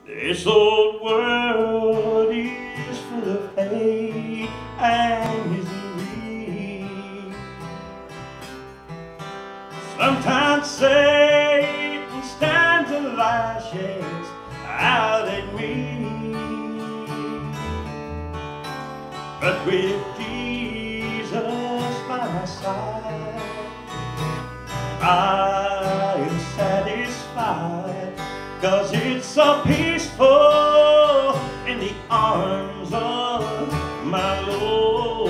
This old world is full of hate and misery. Sometimes Satan stands and lashes out at me, but with Jesus by my side, I am satisfied, 'cause it's so peaceful in the arms of my Lord.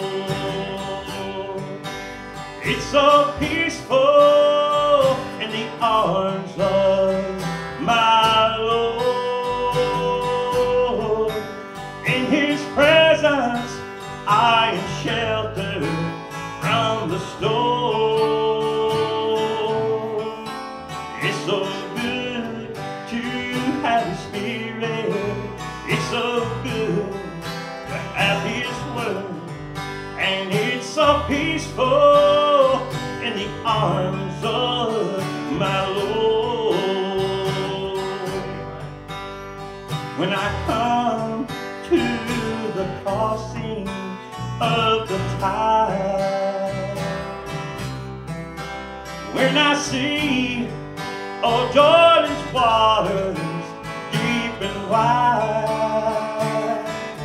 It's so peaceful in the arms of my Lord. In His presence I am sheltered from the storm. It's so good to have His Spirit. It's so good to have His Word. And it's so peaceful in the arms of my Lord. When I come to the crossing of the tide, when I see all Jordan's waters deep and wide,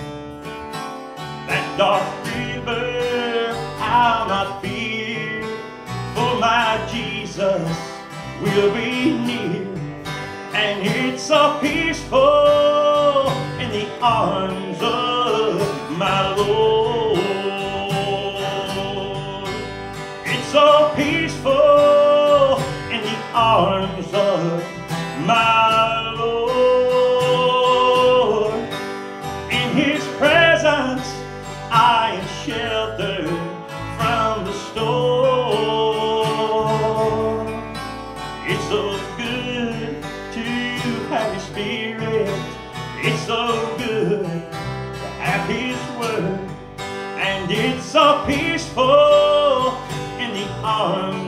that dark river I'll not fear, for my Jesus will be near. And it's so peaceful in the arms of my Lord. It's so peaceful in the arms of my Lord. In His presence I am sheltered from the storm. It's so good to have His Spirit. It's so good to have His Word. And it's so peaceful in the arms